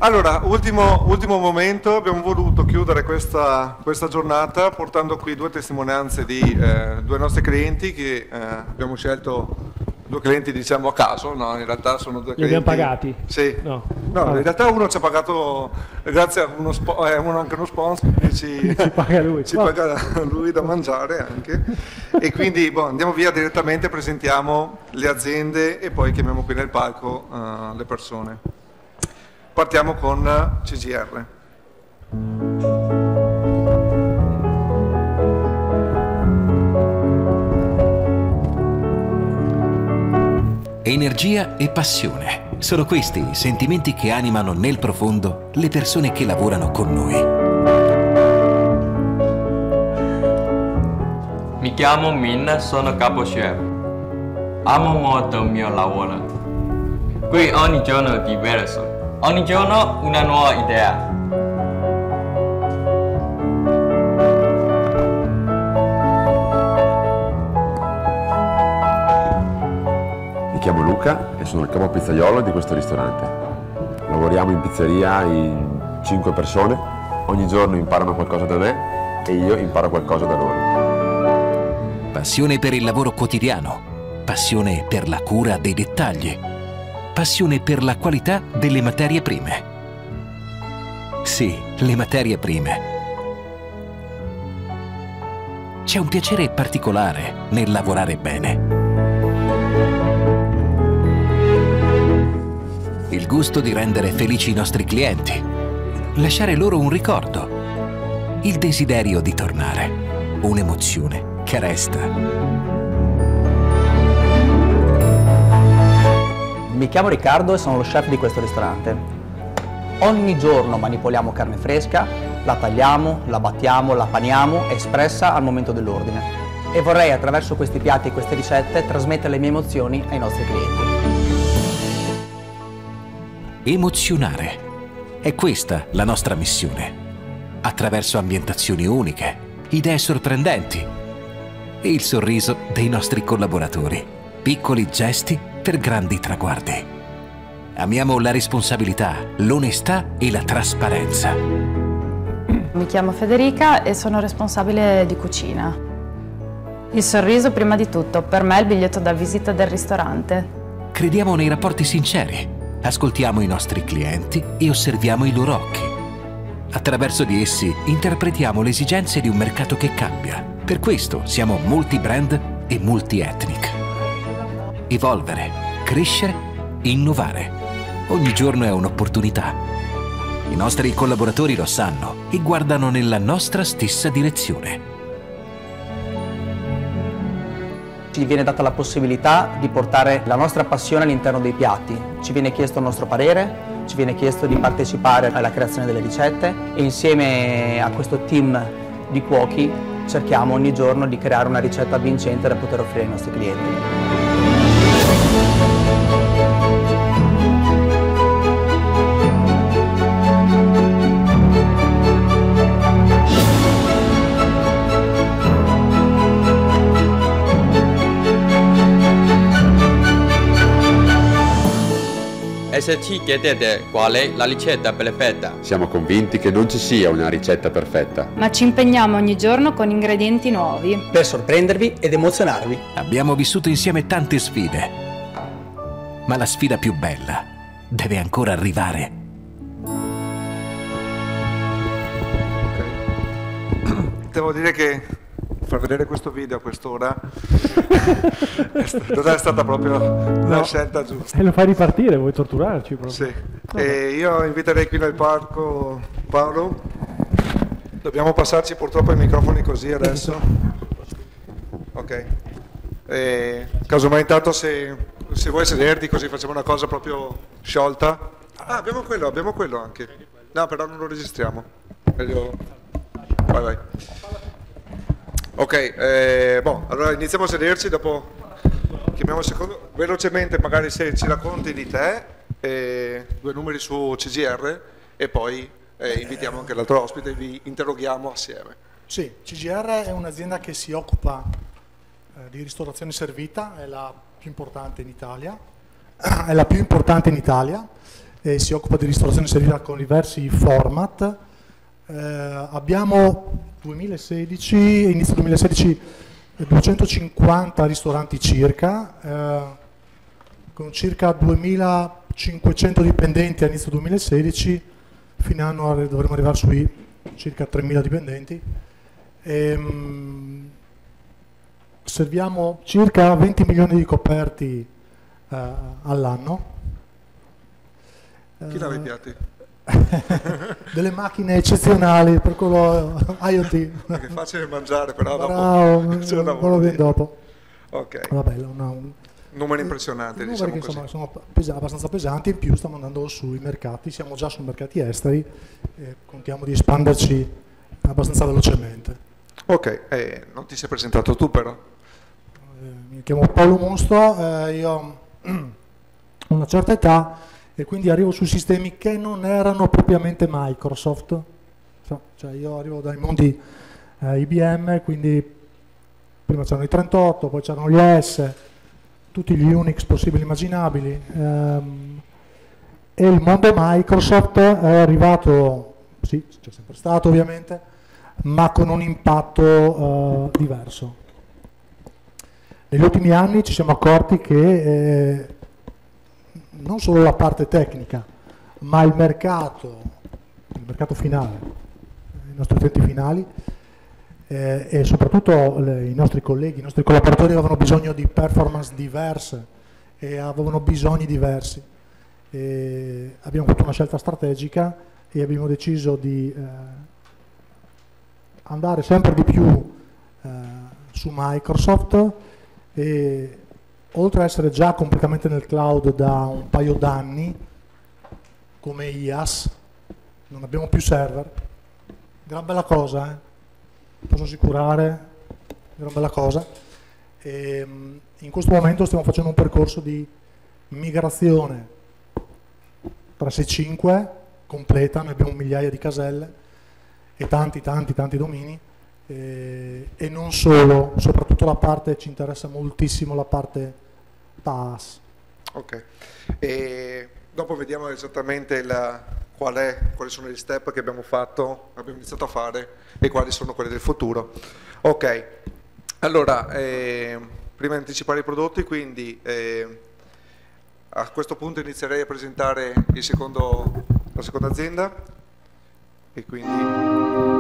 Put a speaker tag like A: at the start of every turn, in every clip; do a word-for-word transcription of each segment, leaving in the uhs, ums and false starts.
A: Allora, ultimo, ultimo momento, abbiamo voluto chiudere questa, questa giornata portando qui due testimonianze di eh, due nostri clienti che eh, abbiamo scelto, due clienti diciamo a caso, no? In realtà sono due
B: Li
A: clienti...
B: abbiamo pagati?
A: Sì,
B: no,
A: no
B: ah.
A: in realtà uno ci ha pagato grazie a uno, spo eh, uno anche uno sponsor che ci,
B: ci paga lui,
A: ci paga lui da mangiare anche, e quindi boh, andiamo via direttamente, presentiamo le aziende e poi chiamiamo qui nel palco uh, le persone. Partiamo con C G R.
C: Energia e passione. Sono questi i sentimenti che animano nel profondo le persone che lavorano con noi.
D: Mi chiamo Min, sono capo chef. Amo molto il mio lavoro. Qui ogni giorno è diverso. Ogni giorno una nuova idea.
E: Mi chiamo Luca e sono il capo pizzaiolo di questo ristorante. Lavoriamo in pizzeria in cinque persone, ogni giorno imparano qualcosa da me e io imparo qualcosa da loro.
C: Passione per il lavoro quotidiano, passione per la cura dei dettagli, passione per la qualità delle materie prime. Sì, le materie prime. C'è un piacere particolare nel lavorare bene. Il gusto di rendere felici i nostri clienti, lasciare loro un ricordo, il desiderio di tornare, un'emozione che resta.
F: Mi chiamo Riccardo e sono lo chef di questo ristorante. Ogni giorno manipoliamo carne fresca, la tagliamo, la battiamo, la paniamo, espressa al momento dell'ordine. E vorrei attraverso questi piatti e queste ricette trasmettere le mie emozioni ai nostri clienti.
C: Emozionare. È questa la nostra missione. Attraverso ambientazioni uniche, idee sorprendenti e il sorriso dei nostri collaboratori. Piccoli gesti per grandi traguardi. Amiamo la responsabilità, l'onestà e la trasparenza.
G: Mi chiamo Federica e sono responsabile di cucina. Il sorriso prima di tutto, per me è il biglietto da visita del ristorante.
C: Crediamo nei rapporti sinceri, ascoltiamo i nostri clienti e osserviamo i loro occhi. Attraverso di essi interpretiamo le esigenze di un mercato che cambia. Per questo siamo multi-brand e multi-ethnic. Evolvere, crescere, innovare. Ogni giorno è un'opportunità. I nostri collaboratori lo sanno e guardano nella nostra stessa direzione.
F: Ci viene data la possibilità di portare la nostra passione all'interno dei piatti. Ci viene chiesto il nostro parere, ci viene chiesto di partecipare alla creazione delle ricette e insieme a questo team di cuochi cerchiamo ogni giorno di creare una ricetta vincente da poter offrire ai nostri clienti.
D: E se ci chiedete qual è la ricetta perfetta?
E: Siamo convinti che non ci sia una ricetta perfetta.
G: Ma ci impegniamo ogni giorno con ingredienti nuovi.
F: Per sorprendervi ed emozionarvi.
C: Abbiamo vissuto insieme tante sfide, ma la sfida più bella deve ancora arrivare.
A: Okay. Devo dire che far vedere questo video a quest'ora non è stata proprio la
B: no.
A: scelta giusta.
B: E lo fai ripartire, vuoi torturarci proprio?
A: Sì. E io inviterei qui nel parco Paolo. Dobbiamo passarci purtroppo i microfoni così adesso. Ok. E, casomai intanto se, se vuoi sederti così facciamo una cosa proprio sciolta. Ah, abbiamo quello, abbiamo quello anche. No, però non lo registriamo. Meglio... Vai, vai. Ok, eh, boh, allora iniziamo a sederci, dopo chiamiamo il secondo, velocemente magari se ci racconti di te, eh, due numeri su C G R e poi eh, invitiamo anche l'altro ospite e vi interroghiamo assieme.
H: Sì, C G R è un'azienda che si occupa eh, di ristorazione servita, è la più importante in Italia, è la più importante in Italia e si occupa di ristorazione serita con diversi format. Eh, abbiamo duemilasedici, inizio duemilasedici, duecentocinquanta ristoranti circa, eh, con circa duemilacinquecento dipendenti a inizio duemilasedici, fino all'anno dovremo arrivare sui circa tremila dipendenti. E, mh, serviamo circa venti milioni di coperti eh, all'anno.
A: Chi lava i piatti?
H: Delle macchine eccezionali per quello IoT.
A: Che è facile mangiare, però
H: Bravo,
A: dopo c'è un
H: quello
A: lavoro
H: viene
A: dietro.
H: dopo.
A: Ok.
H: Vabbè, una, un,
A: Numeri impressionanti,
H: numeri
A: diciamo
H: che,
A: così.
H: insomma, sono pesa- abbastanza pesanti, in più stiamo andando sui mercati, siamo già sui mercati esteri e contiamo di espanderci abbastanza velocemente.
A: Ok, eh, non ti sei presentato tu però.
H: Eh, mi chiamo Paolo Mostro, eh, io ho una certa età e quindi arrivo su sistemi che non erano propriamente Microsoft, cioè io arrivo dai mondi eh, I B M, quindi prima c'erano i trentotto, poi c'erano gli O S, tutti gli Unix possibili e immaginabili, ehm, e il mondo Microsoft è arrivato, sì, c'è sempre stato ovviamente, ma con un impatto eh, diverso. Negli ultimi anni ci siamo accorti che eh, non solo la parte tecnica, ma il mercato, il mercato finale, i nostri utenti finali eh, e soprattutto le, i nostri colleghi, i nostri collaboratori avevano bisogno di performance diverse e avevano bisogni diversi. E abbiamo fatto una scelta strategica e abbiamo deciso di eh, andare sempre di più eh, su Microsoft e oltre ad essere già completamente nel cloud da un paio d'anni, come I A S, non abbiamo più server. Gran bella cosa, eh? Posso assicurare, gran bella cosa. E, in questo momento stiamo facendo un percorso di migrazione tre sessantacinque completa, noi abbiamo migliaia di caselle e tanti, tanti, tanti domini. E, e non solo, soprattutto la parte, ci interessa moltissimo la parte PaaS.
A: Ok, e dopo vediamo esattamente la, qual è, quali sono gli step che abbiamo fatto, abbiamo iniziato a fare e quali sono quelli del futuro. Ok, allora, eh, prima di anticipare i prodotti, quindi eh, a questo punto inizierei a presentare il secondo, la seconda azienda e quindi...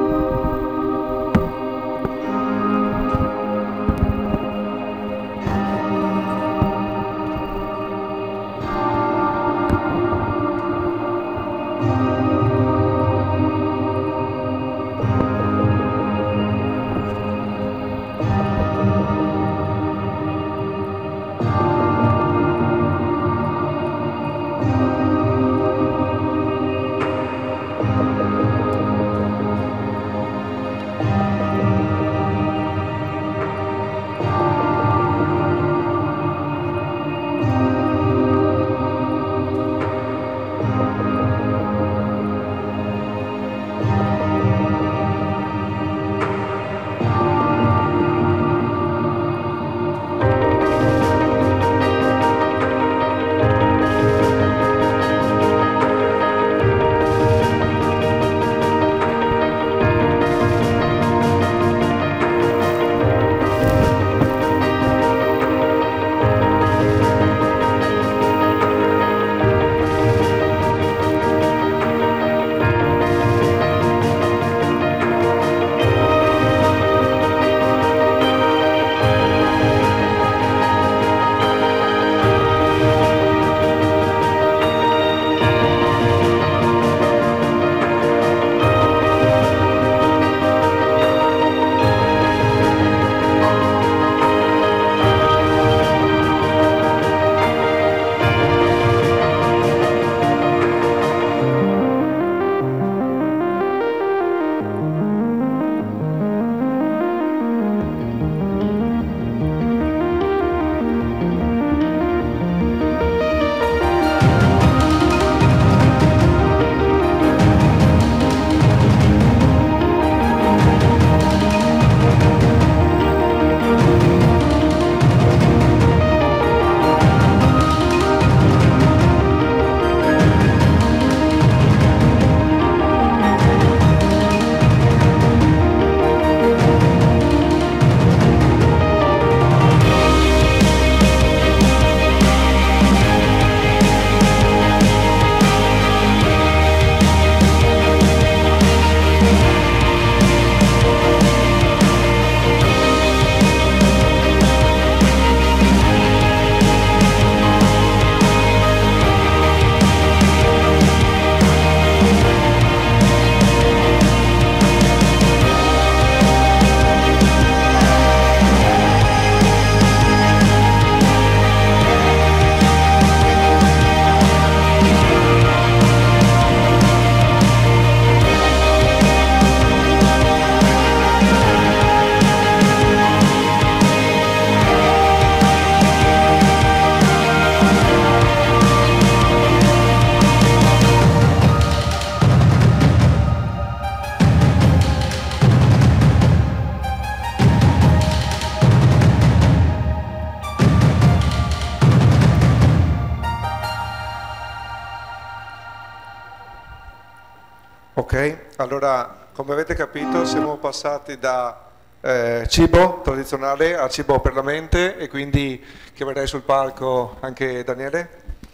A: Ok, allora come avete capito siamo passati da eh, cibo tradizionale a cibo per la mente, e quindi chiamerei sul palco anche Daniele.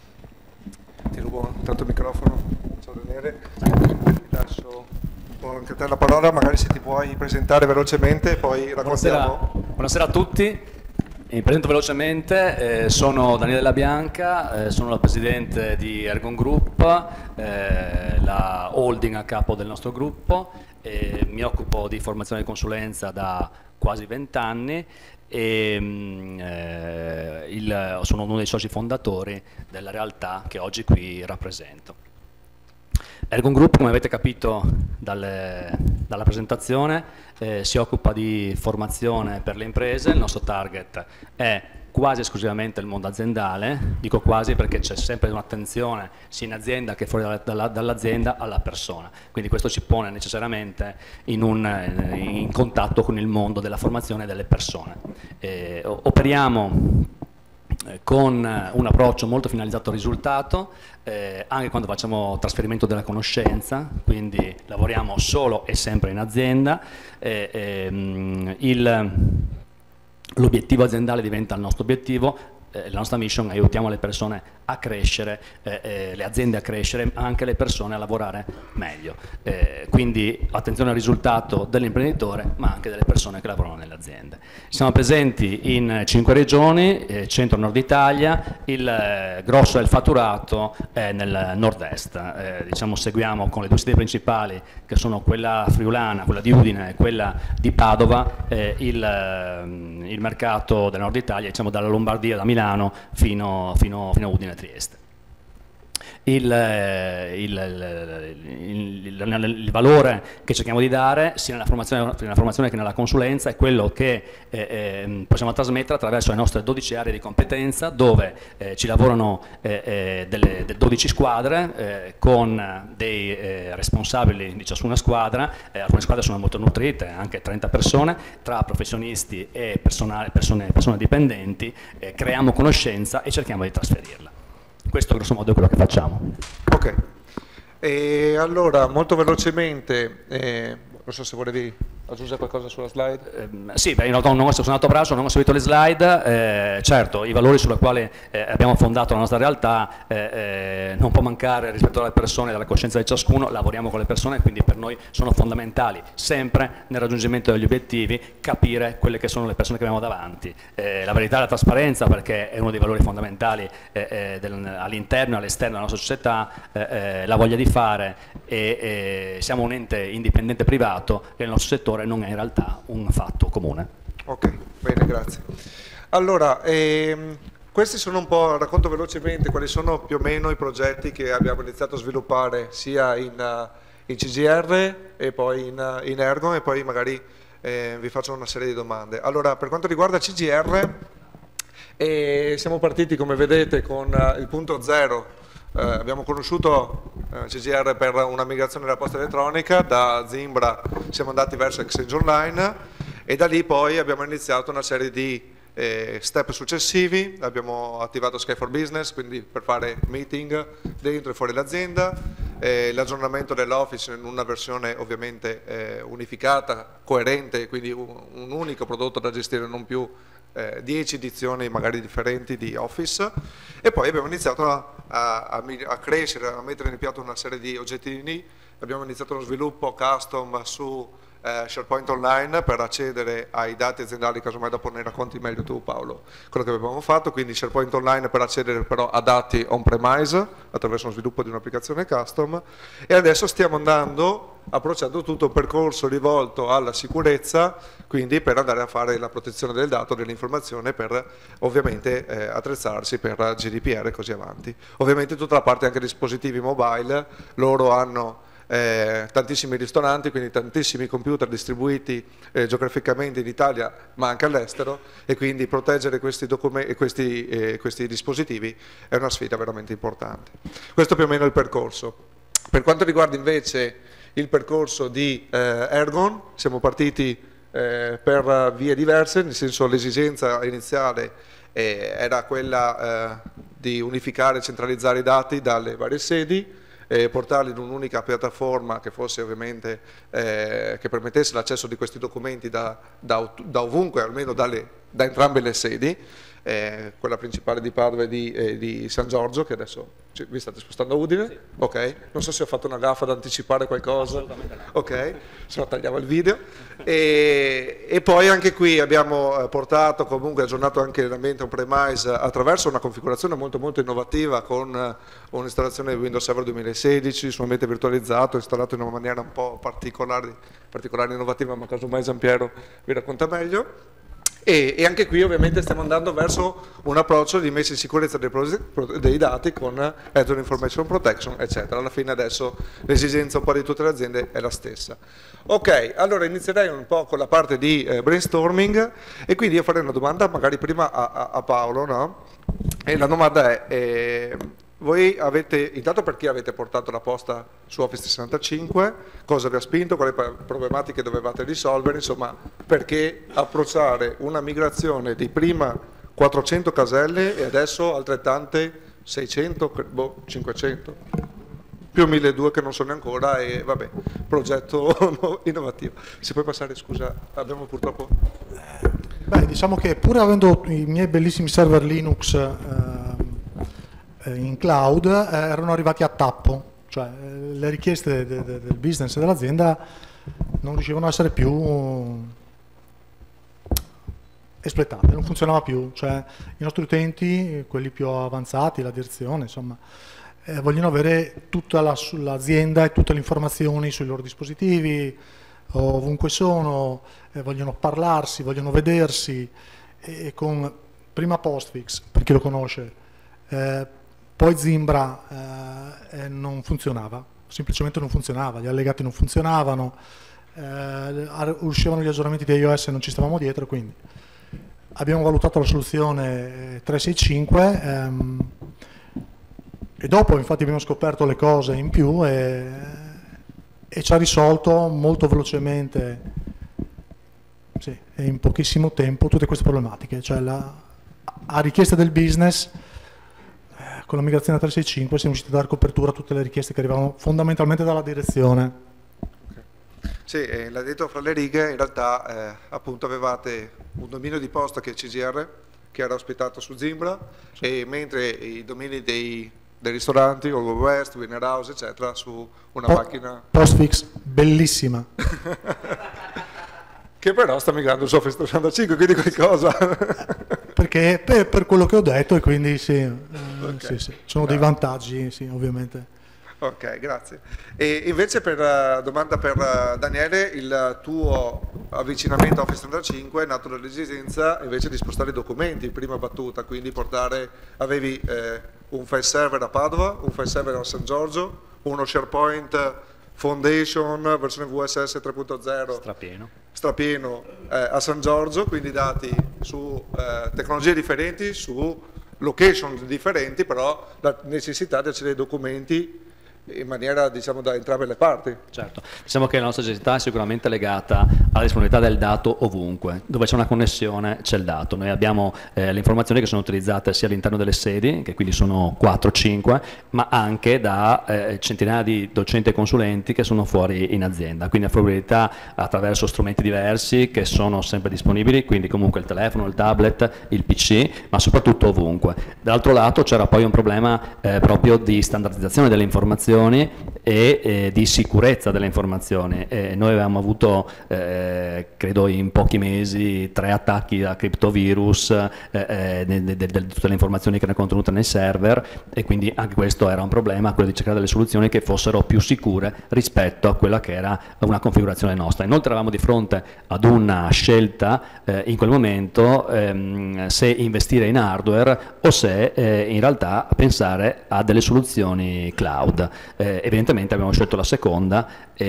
A: Ti rubo intanto il microfono. Ciao Daniele, ti lascio anche te la parola, magari se ti puoi presentare velocemente, poi raccontiamo.
I: Buonasera, buonasera a tutti. Mi presento velocemente, eh, sono Daniele La Bianca, eh, sono la presidente di Ergon Group, eh, la holding a capo del nostro gruppo, eh, mi occupo di formazione e consulenza da quasi vent'anni e eh, il, sono uno dei soci fondatori della realtà che oggi qui rappresento. Ergon Group, come avete capito dalle, dalla presentazione, eh, si occupa di formazione per le imprese. Il nostro target è quasi esclusivamente il mondo aziendale, dico quasi perché c'è sempre un'attenzione sia in azienda che fuori dall'azienda alla persona, quindi questo ci pone necessariamente in, un, in contatto con il mondo della formazione delle persone. Eh, operiamo con un approccio molto finalizzato al risultato, eh, anche quando facciamo trasferimento della conoscenza, quindi lavoriamo solo e sempre in azienda. Eh, eh, l'obiettivo aziendale diventa il nostro obiettivo, eh, la nostra mission, aiutiamo le persone a crescere, eh, eh, le aziende a crescere, ma anche le persone a lavorare meglio. Eh, quindi attenzione al risultato dell'imprenditore, ma anche delle persone che lavorano nelle aziende. Siamo presenti in cinque regioni, eh, centro-nord Italia, il eh, grosso del fatturato è nel nord-est. Eh, diciamo, seguiamo con le due sedi principali, che sono quella friulana, quella di Udine e quella di Padova, eh, il, eh, il mercato del nord Italia, diciamo dalla Lombardia, da Milano fino, fino, fino a Udine. Trieste. Il, il, il, il, il valore che cerchiamo di dare sia nella formazione, nella formazione che nella consulenza è quello che eh, eh, possiamo trasmettere attraverso le nostre dodici aree di competenza, dove eh, ci lavorano eh, eh, delle, delle dodici squadre eh, con dei eh, responsabili di ciascuna squadra. Eh, alcune squadre sono molto nutrite, anche trenta persone, tra professionisti e personale, persone, persone dipendenti. Eh, creiamo conoscenza e cerchiamo di trasferirla. Questo grosso modo è quello che facciamo.
A: Ok, e allora molto velocemente, eh, non so se volevi aggiungere qualcosa sulla slide.
I: Eh, sì, beh, io non ho, sono andato a braccio, non ho seguito le slide. Eh, certo, i valori sulla quali eh, abbiamo fondato la nostra realtà eh, eh, non può mancare rispetto alle persone, alla coscienza di ciascuno. Lavoriamo con le persone, quindi per noi sono fondamentali sempre nel raggiungimento degli obiettivi capire quelle che sono le persone che abbiamo davanti. Eh, la verità e la trasparenza, perché è uno dei valori fondamentali eh, eh, all'interno e all'esterno della nostra società, eh, eh, la voglia di fare, e eh, siamo un ente indipendente privato e il nostro settore non è in realtà un fatto comune.
A: Ok, bene, grazie. Allora, ehm, questi sono un po', racconto velocemente quali sono più o meno i progetti che abbiamo iniziato a sviluppare sia in, uh, in C G R e poi in, uh, in Ergon, e poi magari eh, vi faccio una serie di domande. Allora, per quanto riguarda C G R, eh, siamo partiti, come vedete, con uh, il punto zero. Eh, abbiamo conosciuto eh, C G R per una migrazione della posta elettronica, da Zimbra siamo andati verso Exchange Online e da lì poi abbiamo iniziato una serie di eh, step successivi. Abbiamo attivato Sky for Business, quindi per fare meeting dentro e fuori l'azienda, eh, l'aggiornamento dell'Office in una versione ovviamente eh, unificata, coerente, quindi un, un unico prodotto da gestire, non più Eh, dieci edizioni magari differenti di Office, e poi abbiamo iniziato a, a, a crescere, a mettere in piatto una serie di oggettini. Abbiamo iniziato lo sviluppo custom su eh, SharePoint Online per accedere ai dati aziendali, casomai dopo ne racconti meglio tu Paolo quello che abbiamo fatto, quindi SharePoint Online per accedere però a dati on-premise attraverso lo sviluppo di un'applicazione custom, e adesso stiamo andando approcciando tutto un percorso rivolto alla sicurezza, quindi per andare a fare la protezione del dato, dell'informazione, per ovviamente eh, attrezzarsi per G D P R e così avanti. Ovviamente tutta la parte anche dispositivi mobile, loro hanno eh, tantissimi ristoranti, quindi tantissimi computer distribuiti eh, geograficamente in Italia ma anche all'estero, e quindi proteggere questi, questi, eh, questi dispositivi è una sfida veramente importante. Questo più o meno è il percorso. Per quanto riguarda invece il percorso di eh, Ergon, siamo partiti eh, per vie diverse, nel senso l'esigenza iniziale eh, era quella eh, di unificare e centralizzare i dati dalle varie sedi. e portarli in un'unica piattaforma che fosse ovviamente eh, che permettesse l'accesso di questi documenti da, da, da ovunque, almeno dalle, da entrambe le sedi. Eh, quella principale di Padova e di, eh, di San Giorgio, che adesso cioè, vi state spostando a Udine? Sì. Ok, non so se ho fatto una gaffa ad anticipare qualcosa. Assolutamente no. Ok, se no tagliamo il video. E, e poi anche qui abbiamo portato, comunque aggiornato anche l'ambiente on-premise attraverso una configurazione molto molto innovativa con un'installazione di Windows Server duemilasedici su un ambiente virtualizzato, installato in una maniera un po' particolare, particolare innovativa, ma casomai Giampiero vi racconta meglio. E, e anche qui ovviamente stiamo andando verso un approccio di messa in sicurezza dei, dei dati con Azure Information Protection, eccetera. Alla fine adesso l'esigenza un po' di tutte le aziende è la stessa. Ok, allora inizierei un po' con la parte di eh, brainstorming, e quindi io farei una domanda magari prima a, a, a Paolo, no? E la domanda è, eh, voi avete, intanto perché avete portato la posta su Office trecentosessantacinque, cosa vi ha spinto, quali problematiche dovevate risolvere, insomma perché approcciare una migrazione di prima quattrocento caselle e adesso altrettante seicento, boh, cinquecento, più milleduecento che non sono ancora, e vabbè, progetto innovativo. Se puoi passare, scusa, abbiamo purtroppo...
H: Beh, diciamo che pur avendo i miei bellissimi server Linux eh, in cloud, eh, erano arrivati a tappo, cioè eh, le richieste de, de, del business e dell'azienda non riuscivano a essere più espletate, non funzionava più, cioè i nostri utenti, quelli più avanzati, la direzione, insomma, eh, vogliono avere tutta l'azienda e tutte le informazioni sui loro dispositivi, ovunque sono, eh, vogliono parlarsi, vogliono vedersi, e con prima Postfix, per chi lo conosce, eh, poi Zimbra eh, non funzionava, semplicemente non funzionava, gli allegati non funzionavano, eh, uscivano gli aggiornamenti di iOS e non ci stavamo dietro, quindi abbiamo valutato la soluzione trecentosessantacinque ehm, e dopo infatti abbiamo scoperto le cose in più e, e ci ha risolto molto velocemente, sì, e in pochissimo tempo, tutte queste problematiche, cioè la, a richiesta del business. Con la migrazione a trecentosessantacinque siamo riusciti a dare copertura a tutte le richieste che arrivavano fondamentalmente dalla direzione.
A: Okay. Sì, eh, l'ha detto fra le righe, in realtà eh, appunto avevate un dominio di posta che è C G R, che era ospitato su Zimbra, sì. E mentre i domini dei, dei ristoranti, All Over West, Winner House, eccetera, su una po macchina...
H: Postfix, bellissima.
A: Che però sta migrando su Office trecentosessantacinque, quindi qualcosa...
H: Perché per, per quello che ho detto, e quindi sì, eh,
A: okay.
H: sì, sì. sono dei vantaggi, sì, ovviamente.
A: Ok, grazie. E invece per uh, domanda per uh, Daniele, il tuo avvicinamento a Office trentacinque è nato dall'esigenza invece di spostare i documenti in prima battuta, quindi portare, avevi eh, un file server a Padova, un file server a San Giorgio, uno SharePoint Foundation versione V S S tre punto zero
I: strapieno,
A: strapieno eh, a San Giorgio, quindi dati su eh, tecnologie differenti, su location differenti, però la necessità di accedere ai documenti in maniera, diciamo, da entrambe le parti.
I: Certo, diciamo che la nostra necessità è sicuramente legata alla disponibilità del dato ovunque, dove c'è una connessione c'è il dato. Noi abbiamo eh, le informazioni che sono utilizzate sia all'interno delle sedi, che quindi sono quattro cinque, ma anche da eh, centinaia di docenti e consulenti che sono fuori in azienda, quindi la fruibilità attraverso strumenti diversi che sono sempre disponibili, quindi comunque il telefono, il tablet, il P C, ma soprattutto ovunque. Dall'altro lato c'era poi un problema eh, proprio di standardizzazione delle informazioni e eh, di sicurezza delle informazioni. Eh, noi avevamo avuto, eh, credo in pochi mesi, tre attacchi a criptovirus eh, eh, di tutte le informazioni che erano contenute nei server, e quindi anche questo era un problema, quello di cercare delle soluzioni che fossero più sicure rispetto a quella che era una configurazione nostra. Inoltre eravamo di fronte ad una scelta eh, in quel momento ehm, se investire in hardware o se eh, in realtà pensare a delle soluzioni cloud. Eh, evidentemente abbiamo scelto la seconda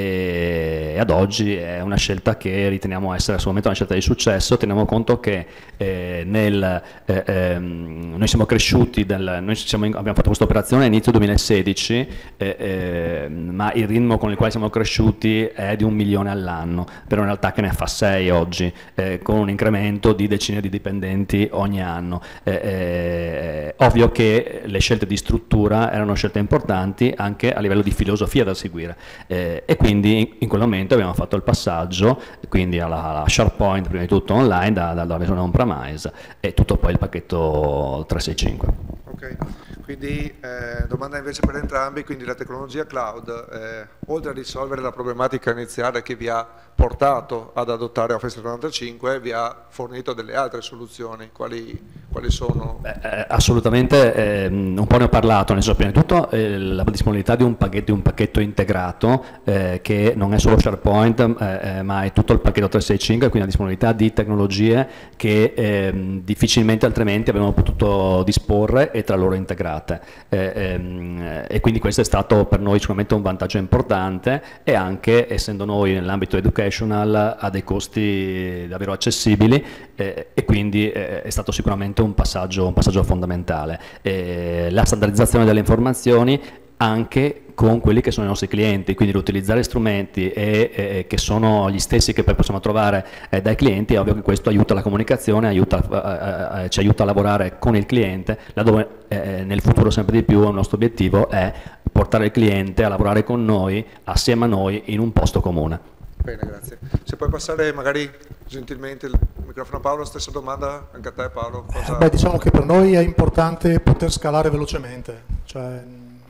I: e ad oggi è una scelta che riteniamo essere assolutamente una scelta di successo. Teniamo conto che eh, nel, eh, ehm, noi siamo cresciuti, del, noi siamo in, abbiamo fatto questa operazione a inizio duemilasedici, eh, eh, ma il ritmo con il quale siamo cresciuti è di un milione all'anno, però in realtà che ne fa sei oggi, eh, con un incremento di decine di dipendenti ogni anno. Eh, eh, ovvio che le scelte di struttura erano scelte importanti, anche anche a livello di filosofia da seguire. Eh, e quindi in, in quel momento abbiamo fatto il passaggio quindi alla, alla SharePoint, prima di tutto online, da, dalla versione on-premise, e tutto poi il pacchetto trecentosessantacinque.
A: Ok, quindi eh, domanda invece per entrambi, quindi la tecnologia cloud, eh, oltre a risolvere la problematica iniziale che vi ha portato ad adottare Office trecentosessantacinque, vi ha fornito delle altre soluzioni, quali, quali sono?
I: Beh, eh, assolutamente, eh, un po' ne ho parlato, nel senso, prima di tutto eh, la disponibilità di un pacchetto, di un pacchetto integrato eh, che non è solo SharePoint eh, eh, ma è tutto il pacchetto trecentosessantacinque, quindi la disponibilità di tecnologie che eh, difficilmente altrimenti avremmo potuto disporre e tra loro integrate, eh, ehm, e quindi questo è stato per noi sicuramente un vantaggio importante, e anche essendo noi nell'ambito educational a dei costi davvero accessibili, eh, e quindi eh, è stato sicuramente un passaggio, un passaggio fondamentale. Eh, la standardizzazione delle informazioni anche con quelli che sono i nostri clienti, quindi utilizzare strumenti e, e, che sono gli stessi che poi possiamo trovare eh, dai clienti. È ovvio che questo aiuta la comunicazione, aiuta, eh, ci aiuta a lavorare con il cliente, laddove eh, nel futuro sempre di più il nostro obiettivo è portare il cliente a lavorare con noi, assieme a noi, in un posto comune.
A: Bene, grazie. Se puoi passare magari gentilmente il microfono a Paolo, stessa domanda anche a te Paolo. Cosa...
H: Beh, diciamo che per noi è importante poter scalare velocemente, cioè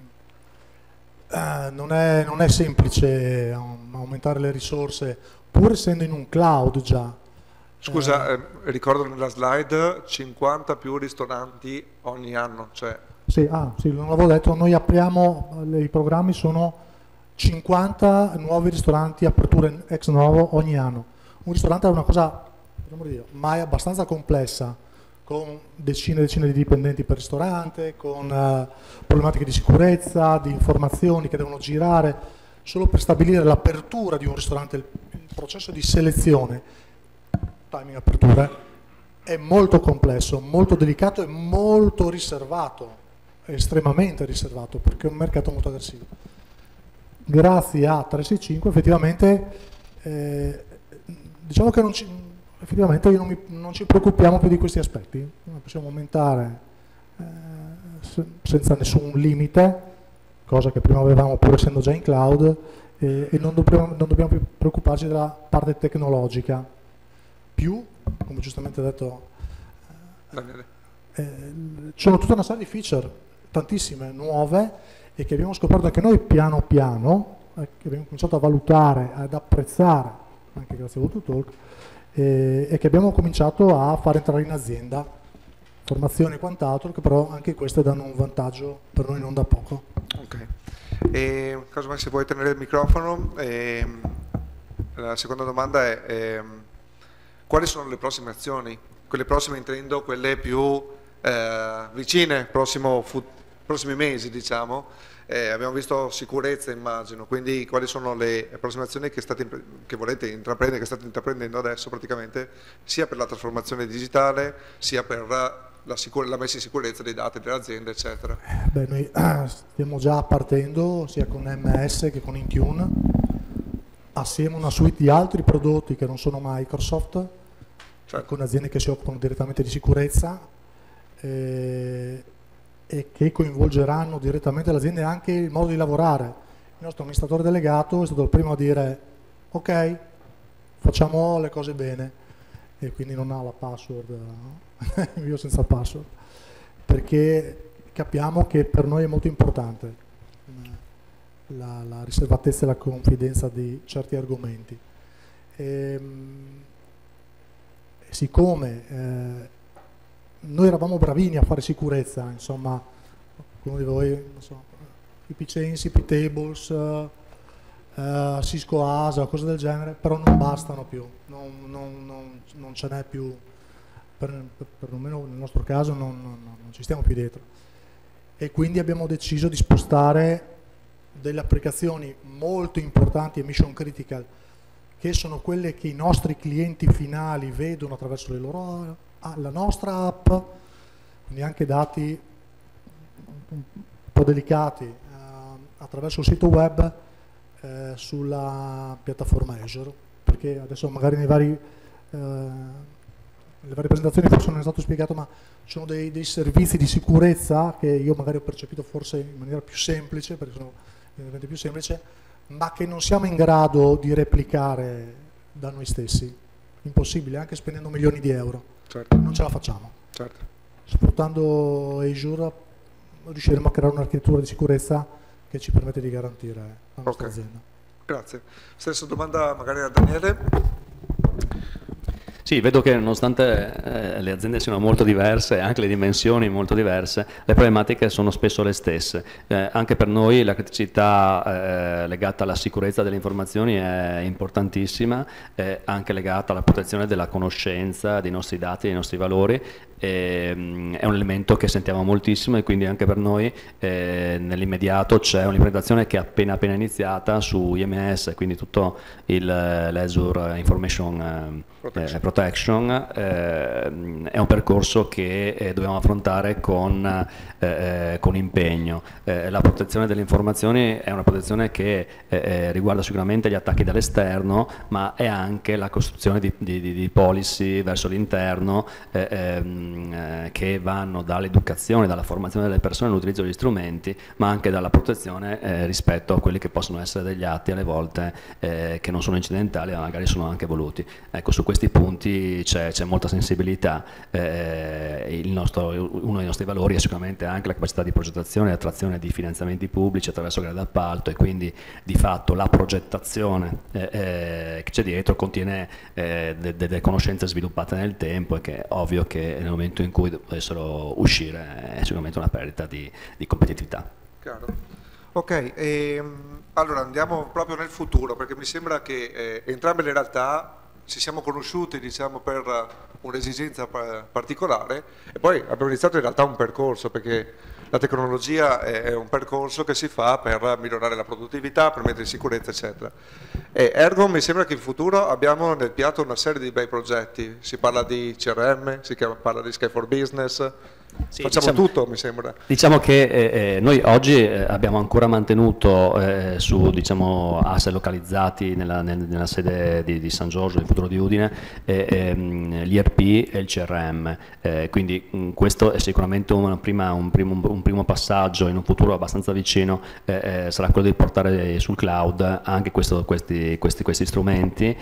H: eh, non, è, non è semplice um, aumentare le risorse, pur essendo in un cloud già.
A: Scusa,
H: eh,
A: eh, ricordo nella slide cinquanta più ristoranti ogni anno. Cioè...
H: Sì, ah, sì, non l'avevo detto, noi apriamo, i programmi sono cinquanta nuovi ristoranti, aperture ex novo ogni anno. Un ristorante è una cosa, diciamo dire, mai abbastanza complessa, con decine e decine di dipendenti per ristorante, con uh, problematiche di sicurezza, di informazioni che devono girare. Solo per stabilire l'apertura di un ristorante, il, il processo di selezione, timing apertura, è molto complesso, molto delicato e molto riservato, estremamente riservato, perché è un mercato molto aggressivo. Grazie a trecentosessantacinque effettivamente eh, diciamo che non ci, effettivamente non, mi, non ci preoccupiamo più di questi aspetti, possiamo aumentare eh, se, senza nessun limite, cosa che prima avevamo pur essendo già in cloud, eh, e non dobbiamo, non dobbiamo più preoccuparci della parte tecnologica, più, come giustamente ha detto eh, eh, sono tutta una serie di feature, tantissime, nuove, e che abbiamo scoperto anche noi piano piano, eh, che abbiamo cominciato a valutare, ad apprezzare, anche grazie a VotoTalk, eh, e che abbiamo cominciato a fare entrare in azienda, formazione e quant'altro, che però anche queste danno un vantaggio per noi non da poco.
A: Ok, e, casomai se vuoi tenere il microfono, e, la seconda domanda è, è quali sono le prossime azioni? Quelle prossime intendo quelle più eh, vicine, prossimo futuro, prossimi mesi, diciamo. Eh, abbiamo visto sicurezza, immagino, quindi quali sono le prossime azioni che, state, che volete intraprendere, che state intraprendendo adesso praticamente, sia per la trasformazione digitale, sia per la, sicur la messa in sicurezza dei dati delle aziende, eccetera?
H: Beh, noi eh, stiamo già partendo sia con M S che con Intune, assieme a una suite di altri prodotti che non sono Microsoft, certo, con aziende che si occupano direttamente di sicurezza, eh, e che coinvolgeranno direttamente l'azienda e anche il modo di lavorare. Il nostro amministratore delegato è stato il primo a dire ok, facciamo le cose bene, e quindi non ha la password, no? Io senza password, perché capiamo che per noi è molto importante la, la riservatezza e la confidenza di certi argomenti. E, siccome eh, noi eravamo bravini a fare sicurezza, insomma, uno di voi, non so, I P Chains, I P Tables, uh, uh, Cisco A S A, cose del genere, però non bastano più, non, non, non, non ce n'è più, per, per, perlomeno nel nostro caso non, non, non ci stiamo più dietro. E quindi abbiamo deciso di spostare delle applicazioni molto importanti e mission critical, che sono quelle che i nostri clienti finali vedono attraverso le loro la nostra app, quindi anche dati un po' delicati eh, attraverso il sito web, eh, sulla piattaforma Azure, perché adesso magari nei vari, eh, nelle varie presentazioni forse non è stato spiegato, ma ci sono dei, dei servizi di sicurezza che io magari ho percepito forse in maniera più semplice, perché sono diventi più semplice, ma che non siamo in grado di replicare da noi stessi. Impossibile, anche spendendo milioni di euro.
A: Certo.
H: Non ce la facciamo.
A: Certo.
H: Sfruttando Azure riusciremo a creare un'architettura di sicurezza che ci permette di garantire la nostra
A: Okay.
H: azienda.
A: Grazie. Stessa domanda magari a Daniele.
I: Sì, vedo che nonostante eh, le aziende siano molto diverse, anche le dimensioni molto diverse, le problematiche sono spesso le stesse. Eh, anche per noi la criticità eh, legata alla sicurezza delle informazioni è importantissima, eh, anche legata alla protezione della conoscenza, dei nostri dati, dei nostri valori. E, mh, è un elemento che sentiamo moltissimo e quindi anche per noi eh, nell'immediato c'è un'implementazione che è appena appena iniziata su I M S, quindi tutto il, l'Azure Information eh, Protection, eh, protection eh, è un percorso che eh, dobbiamo affrontare con, eh, con impegno. Eh, la protezione delle informazioni è una protezione che eh, riguarda sicuramente gli attacchi dall'esterno, ma è anche la costruzione di, di, di policy verso l'interno eh, ehm, che vanno dall'educazione, dalla formazione delle persone all'utilizzo degli strumenti, ma anche dalla protezione eh, rispetto a quelli che possono essere degli atti alle volte eh, che non sono incidentali, ma magari sono anche voluti. Ecco, su questi punti c'è, c'è molta sensibilità. Eh, il nostro, uno dei nostri valori è sicuramente anche la capacità di progettazione e attrazione di finanziamenti pubblici attraverso gare d'appalto, e quindi di fatto la progettazione eh, eh, che c'è dietro contiene eh, delle de, de conoscenze sviluppate nel tempo, e che è ovvio che nel momento in cui dovessero uscire è sicuramente una perdita di, di competitività.
A: Chiaro. Ok, ehm, allora andiamo proprio nel futuro, perché mi sembra che eh, entrambe le realtà ci siamo conosciuti, diciamo, per un'esigenza particolare, e poi abbiamo iniziato in realtà un percorso, perché la tecnologia è un percorso che si fa per migliorare la produttività, per mettere in sicurezza, eccetera. E ergo mi sembra che in futuro abbiamo nel piatto una serie di bei progetti, si parla di C R M, si parla di Sky for Business. Sì, facciamo diciamo, tutto, mi sembra.
I: Diciamo che eh, noi oggi eh, abbiamo ancora mantenuto eh, su, diciamo, asset localizzati nella, nel, nella sede di, di San Giorgio, in futuro di Udine, eh, ehm, l'I R P e il C R M. Eh, quindi mh, questo è sicuramente una prima, un, primo, un primo passaggio in un futuro abbastanza vicino, eh, eh, sarà quello di portare sul cloud anche questo, questi, questi, questi strumenti.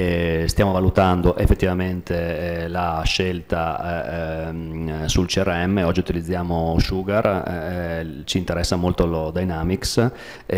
I: E stiamo valutando effettivamente eh, la scelta eh, ehm, sul C R M. Oggi utilizziamo Sugar, eh, ci interessa molto lo Dynamics,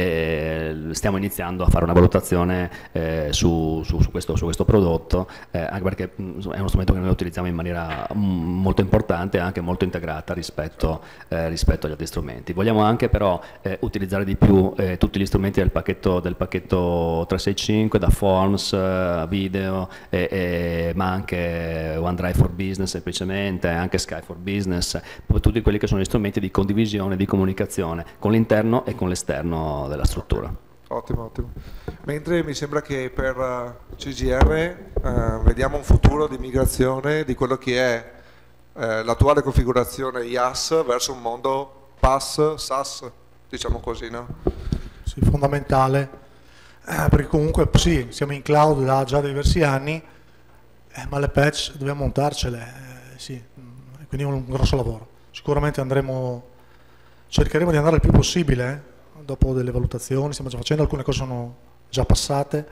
I: eh, stiamo iniziando a fare una valutazione eh, su, su, su, questo, su questo prodotto, eh, anche perché è uno strumento che noi utilizziamo in maniera molto importante e anche molto integrata rispetto, eh, rispetto agli altri strumenti. Vogliamo anche però eh, utilizzare di più eh, tutti gli strumenti del pacchetto, del pacchetto trecentosessantacinque, da Forms, eh, video, eh, eh, ma anche OneDrive for Business semplicemente, anche Sky for Business, tutti quelli che sono gli strumenti di condivisione, di comunicazione con l'interno e con l'esterno della struttura.
A: Ottimo, ottimo. Mentre mi sembra che per uh, C G R uh, vediamo un futuro di migrazione di quello che è uh, l'attuale configurazione I A S verso un mondo P A S, SaaS, diciamo così, no?
H: Sì, fondamentale, eh, perché comunque sì, siamo in cloud da già diversi anni, eh, ma le patch dobbiamo montarcele, eh, sì. Quindi un grosso lavoro. Sicuramente andremo, cercheremo di andare il più possibile, eh? Dopo delle valutazioni, stiamo già facendo, alcune cose sono già passate,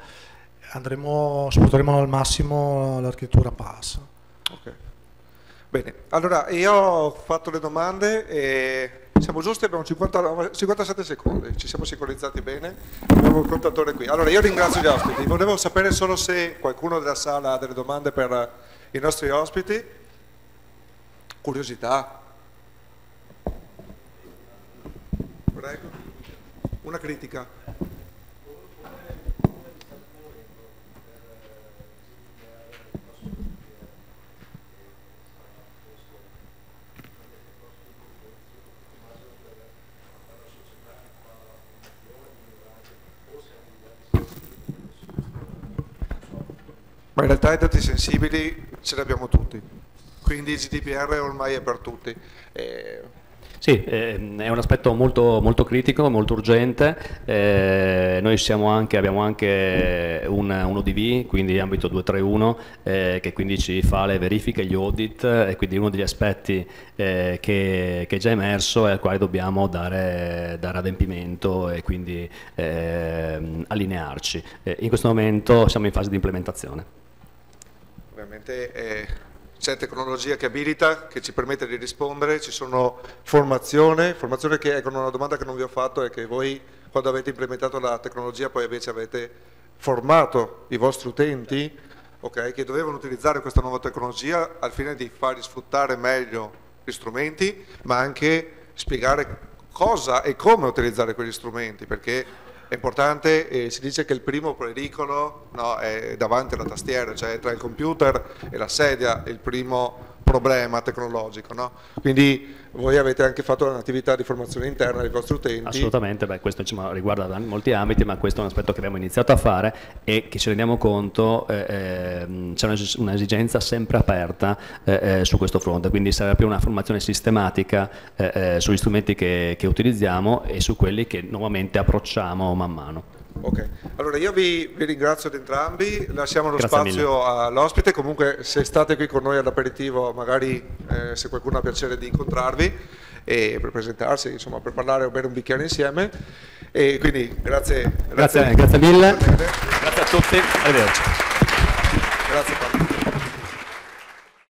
H: andremo, sfrutteremo al massimo l'architettura P A S.
A: Ok. Bene, allora io ho fatto le domande e siamo giusti, abbiamo cinquanta, cinquantasette secondi, ci siamo sincronizzati bene, abbiamo il contatore qui. Allora io ringrazio gli ospiti, volevo sapere solo se qualcuno della sala ha delle domande per i nostri ospiti. Curiosità. Prego. Una critica. Ma in realtà i dati sensibili ce li abbiamo tutti. Quindi il G D P R ormai è per tutti. Eh,
I: Sì, eh, è un aspetto molto, molto critico, molto urgente. Eh, noi siamo anche, abbiamo anche un, un O D V, quindi ambito duecentotrentuno, eh, che quindi ci fa le verifiche, gli audit, e quindi uno degli aspetti eh, che, che è già emerso e al quale dobbiamo dare, dare adempimento e quindi eh, allinearci. Eh, in questo momento siamo in fase di implementazione.
A: Ovviamente eh, c'è tecnologia che abilita, che ci permette di rispondere, ci sono formazione, formazione che, ecco, una domanda che non vi ho fatto è che voi quando avete implementato la tecnologia poi invece avete formato i vostri utenti, okay, che dovevano utilizzare questa nuova tecnologia al fine di fargli sfruttare meglio gli strumenti, ma anche spiegare cosa e come utilizzare quegli strumenti, perché è importante, eh, si dice che il primo pericolo, no, è davanti alla tastiera, cioè tra il computer e la sedia il primo problema tecnologico, no? Quindi voi avete anche fatto un'attività di formazione interna dei vostri utenti.
I: Assolutamente, beh, questo diciamo, riguarda molti ambiti, ma questo è un aspetto che abbiamo iniziato a fare e che ci rendiamo conto eh, eh, c'è un'esigenza sempre aperta eh, eh, su questo fronte, quindi serve più una formazione sistematica eh, eh, sugli strumenti che, che utilizziamo e su quelli che nuovamente approcciamo man mano.
A: Ok, allora io vi, vi ringrazio ad entrambi, lasciamo lo
I: Grazie
A: spazio all'ospite, comunque se state qui con noi all'aperitivo magari eh, se qualcuno ha piacere di incontrarvi e per presentarsi, insomma per parlare o bere un bicchiere insieme, e quindi grazie.
I: Grazie, grazie, grazie mille, grazie a tutti, arrivederci.